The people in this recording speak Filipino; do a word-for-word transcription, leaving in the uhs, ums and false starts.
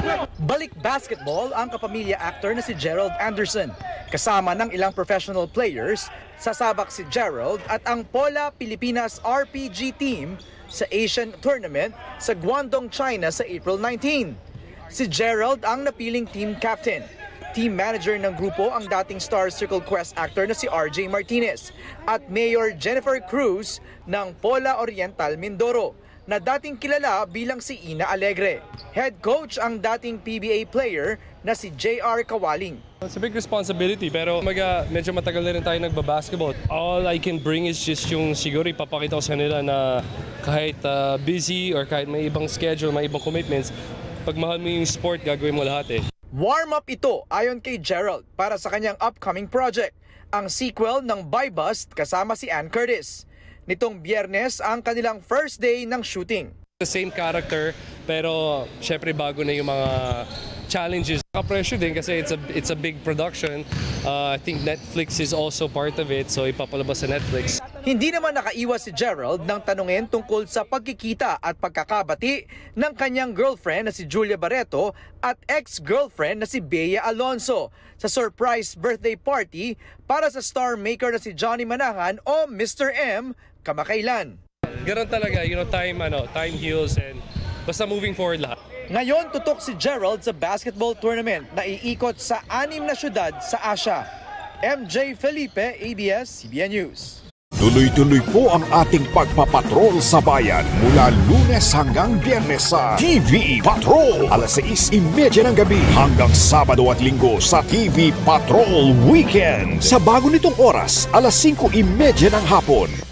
Balik basketball ang kapamilya actor na si Gerald Anderson. Kasama ng ilang professional players, sasabak si Gerald at ang Pola Pilipinas R P G team sa Asian Tournament sa Guangdong, China sa April nineteenth. Si Gerald ang napiling team captain. Team manager ng grupo ang dating Star Circle Quest actor na si R J Martinez at Mayor Jennifer Cruz ng Pola Oriental Mindoro na dating kilala bilang si Ina Alegre. Head coach ang dating P B A player na si J R Kawaling. It's a big responsibility pero maga, medyo matagal na rin tayo nagbabasketball. All I can bring is just yung siguro ipapakita ko sa nila na kahit uh, busy or kahit may ibang schedule, may ibang commitments, pag mahal mo yung sport, gagawin mo lahat eh. Warm-up ito ayon kay Gerald para sa kanyang upcoming project, ang sequel ng By Bust kasama si Ann Curtis. Nitong Biyernes ang kanilang first day ng shooting. The same character pero syempre bago na yung mga challenges. Ka-pressure din kasi it's a it's a big production. Uh, I think Netflix is also part of it, so ipapalabas sa Netflix. Hindi naman nakaiwas si Gerald nang tanungin tungkol sa pagkikita at pagkakabati ng kanyang girlfriend na si Julia Barreto at ex-girlfriend na si Bea Alonso sa surprise birthday party para sa star maker na si Johnny Manahan o Mister M kamakailan. Ganon talaga, you know, time ano, time heals and basta moving forward lahat. Ngayon tutok si Gerald sa basketball tournament na iikot sa anim na syudad sa Asia. M J Felipe, A B S C B N News. Tuloy-tuloy po ang ating pagpapatrol sa bayan mula Lunes hanggang Biyernes sa T V Patrol. alas sais trenta ng gabi hanggang Sabado at Linggo sa T V Patrol Weekend. Sa bago nitong oras, alas singko trenta ng hapon.